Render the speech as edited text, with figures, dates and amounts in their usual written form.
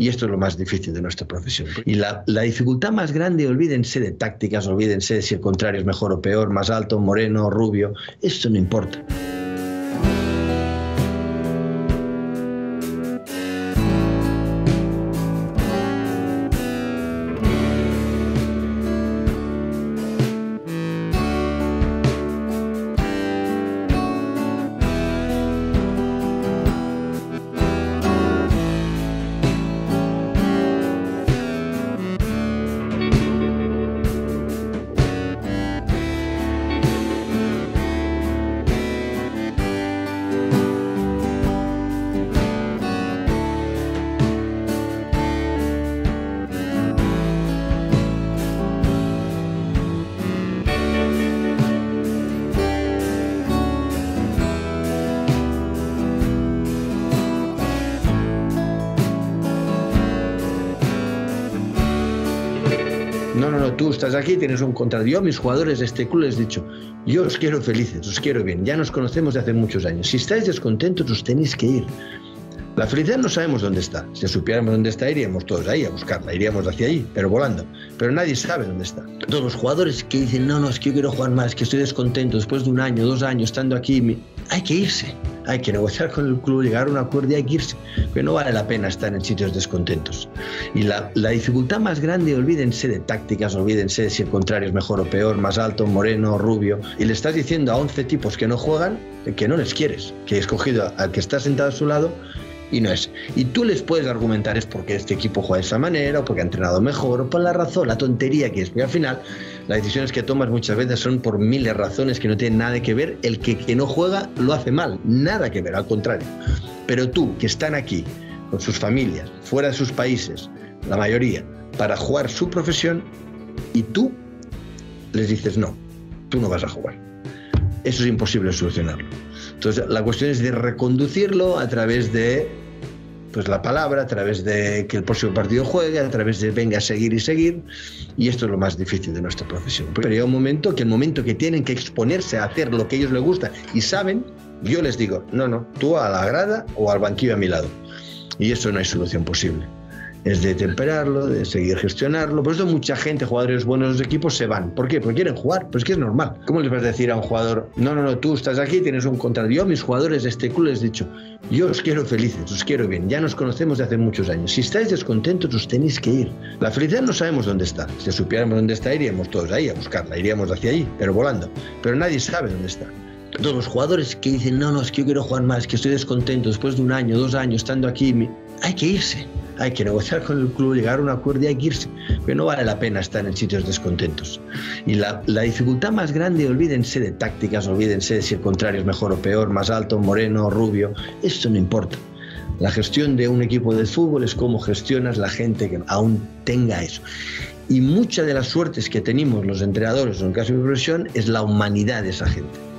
Y esto es lo más difícil de nuestra profesión. Y la dificultad más grande, olvídense de tácticas, olvídense de si el contrario es mejor o peor, más alto, moreno, rubio, esto no importa. No, tú estás aquí, tienes un contrato. Yo a mis jugadores de este club les he dicho, yo os quiero felices, os quiero bien, ya nos conocemos de hace muchos años. Si estáis descontentos, os tenéis que ir. La felicidad no sabemos dónde está. Si supiéramos dónde está, iríamos todos ahí a buscarla, iríamos hacia allí, pero volando. Pero nadie sabe dónde está. Todos los jugadores que dicen, no, es que yo quiero jugar más, que estoy descontento, después de 1 año, 2 años estando aquí, hay que irse. Hay que negociar con el club, llegar a un acuerdo y hay que irse. Porque no vale la pena estar en sitios descontentos. Y la dificultad más grande, olvídense de tácticas, olvídense de si el contrario es mejor o peor, más alto, moreno, rubio. Y le estás diciendo a 11 tipos que no juegan que no les quieres, que he escogido al que está sentado a su lado y no es. Y tú les puedes argumentar es porque este equipo juega de esa manera, o porque ha entrenado mejor, o por la razón, la tontería que es. Porque al final, las decisiones que tomas muchas veces son por miles de razones que no tienen nada que ver. El que no juega lo hace mal, nada que ver, al contrario. Pero tú, que están aquí, con sus familias, fuera de sus países, la mayoría, para jugar su profesión, y tú les dices, no, tú no vas a jugar. Eso es imposible solucionarlo. Entonces, la cuestión es de reconducirlo a través de pues la palabra, a través de que el próximo partido juegue, a través de venga a seguir y seguir, y esto es lo más difícil de nuestra profesión. Pero llega un momento que tienen que exponerse a hacer lo que a ellos les gusta y saben, yo les digo, no, tú a la grada o al banquillo a mi lado. Y eso no hay solución posible. Es de temperarlo, de seguir gestionarlo. Por eso mucha gente, jugadores buenos de los equipos, se van. ¿Por qué? Porque quieren jugar, pues es que es normal. ¿Cómo les vas a decir a un jugador, no, tú estás aquí, tienes un contrato? Yo a mis jugadores de este club les he dicho, yo os quiero felices, os quiero bien, ya nos conocemos de hace muchos años. Si estáis descontentos, os tenéis que ir. La felicidad no sabemos dónde está. Si supiéramos dónde está, iríamos todos ahí a buscarla, iríamos hacia allí, pero volando. Pero nadie sabe dónde está. Todos los jugadores que dicen, no, es que yo quiero jugar más, que estoy descontento, después de 1 año, 2 años estando aquí, hay que irse. Hay que negociar con el club, llegar a un acuerdo y hay que irse. Porque no vale la pena estar en sitios descontentos. Y la dificultad más grande, olvídense de tácticas, olvídense de si el contrario es mejor o peor, más alto, moreno, rubio, esto no importa. La gestión de un equipo de fútbol es cómo gestionas la gente que aún tenga eso. Y muchas de las suertes que tenemos los entrenadores, en el caso de mi profesión, es la humanidad de esa gente.